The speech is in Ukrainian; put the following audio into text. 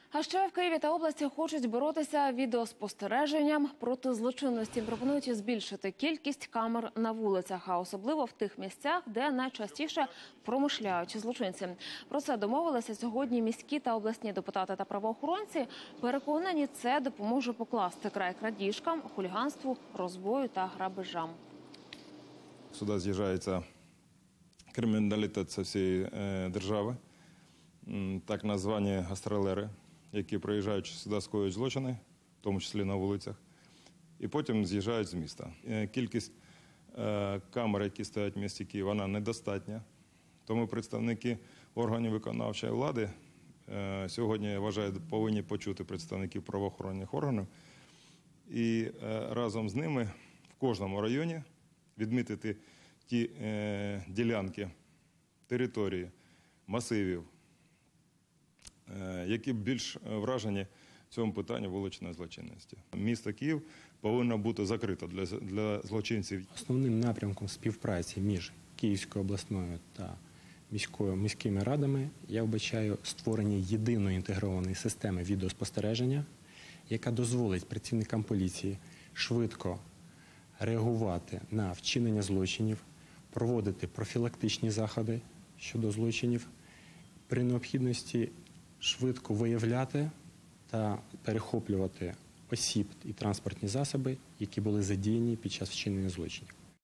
А ще в Києві та області хочуть боротися відеоспостереженням проти злочинності. Пропонують збільшити кількість камер на вулицях, а особливо в тих місцях, де найчастіше промишляють злочинці. Про це домовилися сьогодні міські та обласні депутати та правоохоронці. Переконані, це допоможе покласти край крадіжкам, хуліганству, розбою та грабежам. Сюди з'їжджається криміналітет з всієї держави, так названі гастролери, які приїжджають сюди, скоюють злочини, в тому числі на вулицях, і потім з'їжджають з міста. Кількість камер, які стоять в місті Київ, вона недостатня. Тому представники органів виконавчої влади сьогодні, я вважаю, повинні почути представників правоохоронних органів і разом з ними в кожному районі відмітити ті ділянки, території, масивів, які більш вражені в цьому питанні вуличної злочинності. Місто Київ повинно бути закрито для злочинців. Основним напрямком співпраці між Київською обласною та міськими радами я вбачаю створення єдиної інтегрованої системи відеоспостереження, яка дозволить працівникам поліції швидко реагувати на вчинення злочинів, проводити профілактичні заходи щодо злочинів, при необхідності швидко виявляти та перехоплювати осіб і транспортні засоби, які були задіяні під час вчинення злочинів.